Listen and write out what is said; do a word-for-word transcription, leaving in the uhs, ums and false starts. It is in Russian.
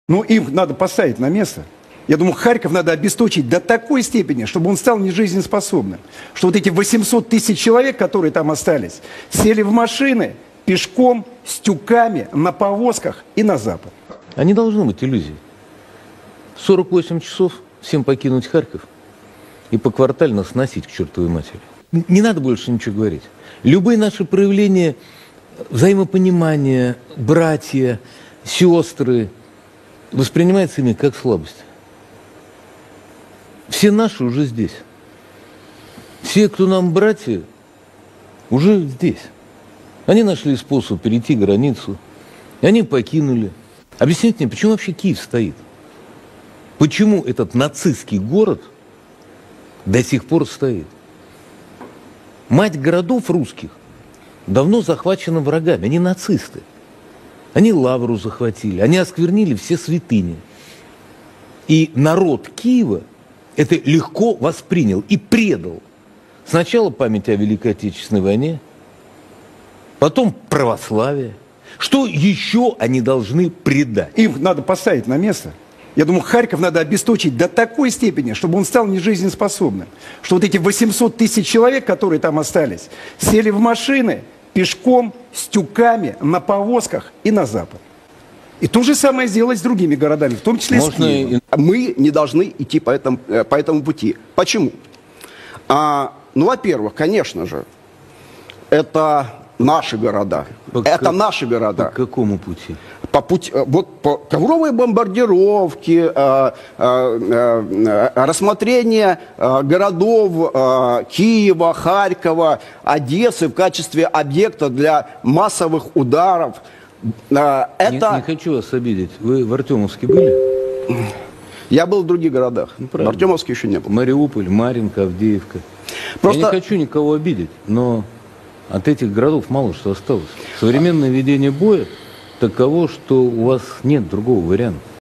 Ну, им надо поставить на место. Я думаю, Харьков надо обесточить до такой степени, чтобы он стал нежизнеспособным. Что вот эти восемьсот тысяч человек, которые там остались, сели в машины пешком, с тюками, на повозках и на запад. А не должно быть иллюзий. сорок восемь часов всем покинуть Харьков и поквартально сносить к чертовой матери. Не надо больше ничего говорить. Любые наши проявления взаимопонимания, братья, сестры, воспринимаются ими как слабость. Все наши уже здесь. Все, кто нам братья, уже здесь. Они нашли способ перейти границу. И они покинули. Объясните мне, почему вообще Киев стоит? Почему этот нацистский город до сих пор стоит? Мать городов русских давно захвачена врагами. Они нацисты. Они Лавру захватили. Они осквернили все святыни. И народ Киева это легко воспринял и предал. Сначала память о Великой Отечественной войне, потом православие. Что еще они должны предать? Им надо поставить на место. Я думаю, Харьков надо обесточить до такой степени, чтобы он стал нежизнеспособным. Что вот эти восемьсот тысяч человек, которые там остались, сели в машины пешком, с тюками, на повозках и на запад. И то же самое сделать с другими городами, в том числе Можно с Киевом. Мы не должны идти по этому, по этому пути. Почему? А, ну, во-первых, конечно же, это наши города. По это как, наши города. По какому пути? По пути, вот по ковровой бомбардировке, э, э, э, рассмотрение э, городов э, Киева, Харькова, Одессы в качестве объекта для массовых ударов. Э, это... не, не хочу вас обидеть. Вы в Артемовске были? Я был в других городах. Ну, в Артемовске еще не был. Мариуполь, Марьинка, Авдеевка. Просто... Я не хочу никого обидеть, но от этих городов мало что осталось. Современное ведение боя таково, что у вас нет другого варианта.